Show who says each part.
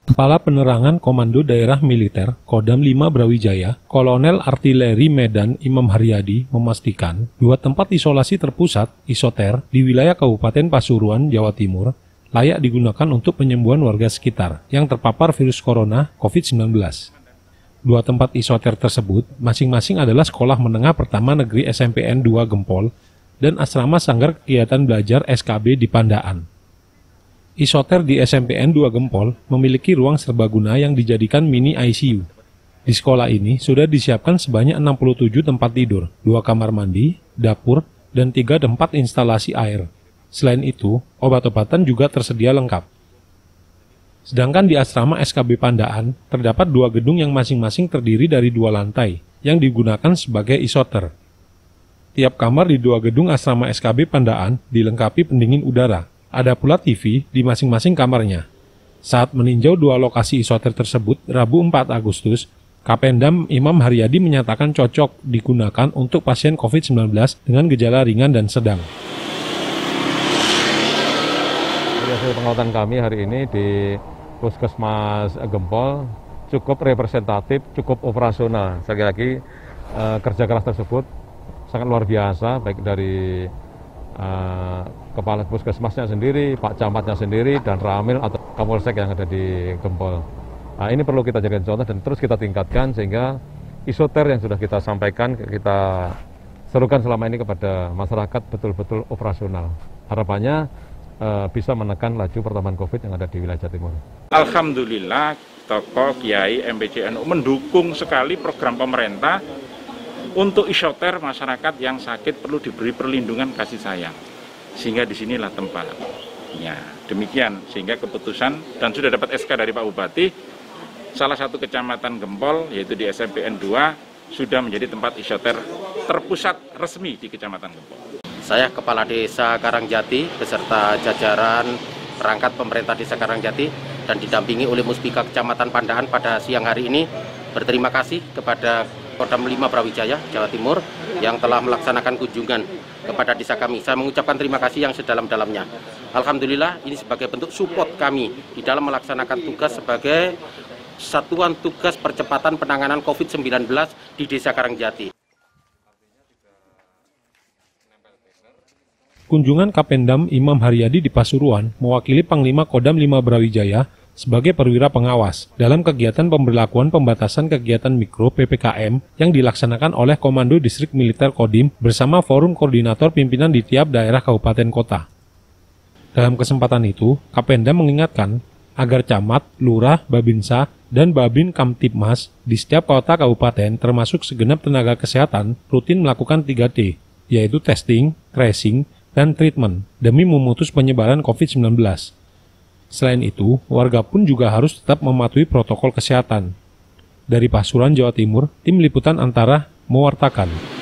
Speaker 1: Kepala Penerangan Komando Daerah Militer Kodam 5 Brawijaya, Kolonel Artileri Medan Imam Haryadi memastikan 2 tempat isolasi terpusat (isoter) di wilayah Kabupaten Pasuruan, Jawa Timur layak digunakan untuk penyembuhan warga sekitar yang terpapar virus corona COVID-19. 2 tempat isoter tersebut masing-masing adalah Sekolah Menengah Pertama Negeri SMPN 2 Gempol dan Asrama Sanggar Kegiatan Belajar SKB di Pandaan. Isoter di SMPN 2 Gempol memiliki ruang serbaguna yang dijadikan mini ICU. Di sekolah ini sudah disiapkan sebanyak 67 tempat tidur, 2 kamar mandi, dapur, dan 3 tempat instalasi air. Selain itu, obat-obatan juga tersedia lengkap. Sedangkan di asrama SKB Pandaan, terdapat 2 gedung yang masing-masing terdiri dari 2 lantai, yang digunakan sebagai isoter. Tiap kamar di 2 gedung asrama SKB Pandaan dilengkapi pendingin udara. Ada pula TV di masing-masing kamarnya. Saat meninjau 2 lokasi isoter tersebut, Rabu 4 Agustus, Kapendam Imam Haryadi menyatakan cocok digunakan untuk pasien COVID-19 dengan gejala ringan dan sedang.
Speaker 2: Hasil pengamatan kami hari ini di Puskesmas Gempol cukup representatif, cukup operasional. Sekali lagi kerja keras tersebut sangat luar biasa, baik dari Kepala Puskesmasnya sendiri, Pak Camatnya sendiri, dan Ramil atau Kapolsek yang ada di Gempol. Nah, ini perlu kita jadikan contoh dan terus kita tingkatkan sehingga isoter yang sudah kita sampaikan, kita serukan selama ini kepada masyarakat betul-betul operasional. Harapannya bisa menekan laju pertambahan COVID yang ada di wilayah Jawa Timur.
Speaker 3: Alhamdulillah, tokoh Kiai MPCNU mendukung sekali program pemerintah untuk isoter masyarakat yang sakit perlu diberi perlindungan kasih sayang. Sehingga disinilah tempatnya. Demikian, sehingga keputusan dan sudah dapat SK dari Pak Bupati, salah satu kecamatan Gempol, yaitu di SMPN 2, sudah menjadi tempat isoter terpusat resmi di Kecamatan Gempol.
Speaker 4: Saya Kepala Desa Karangjati beserta jajaran perangkat pemerintah Desa Karangjati dan didampingi oleh Muspika Kecamatan Pandaan pada siang hari ini berterima kasih kepada Kodam 5 Brawijaya, Jawa Timur yang telah melaksanakan kunjungan kepada desa kami. Saya mengucapkan terima kasih yang sedalam-dalamnya. Alhamdulillah ini sebagai bentuk support kami di dalam melaksanakan tugas sebagai Satuan Tugas Percepatan Penanganan COVID-19 di Desa Karangjati.
Speaker 1: Kunjungan Kapendam Imam Haryadi di Pasuruan mewakili Panglima Kodam 5 Brawijaya sebagai perwira pengawas dalam kegiatan pemberlakuan pembatasan kegiatan mikro PPKM yang dilaksanakan oleh Komando Distrik Militer Kodim bersama Forum Koordinator Pimpinan di tiap daerah kabupaten kota. Dalam kesempatan itu, Kapendam mengingatkan agar camat, lurah, babinsa, dan babin kamtibmas di setiap kota kabupaten termasuk segenap tenaga kesehatan rutin melakukan 3T, yaitu testing, tracing, dan treatment demi memutus penyebaran COVID-19. Selain itu, warga pun juga harus tetap mematuhi protokol kesehatan. Dari Pasuruan, Jawa Timur, Tim Liputan Antara mewartakan.